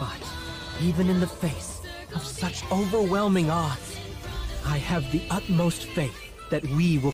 But even in the face of such overwhelming odds, I have the utmost faith that we will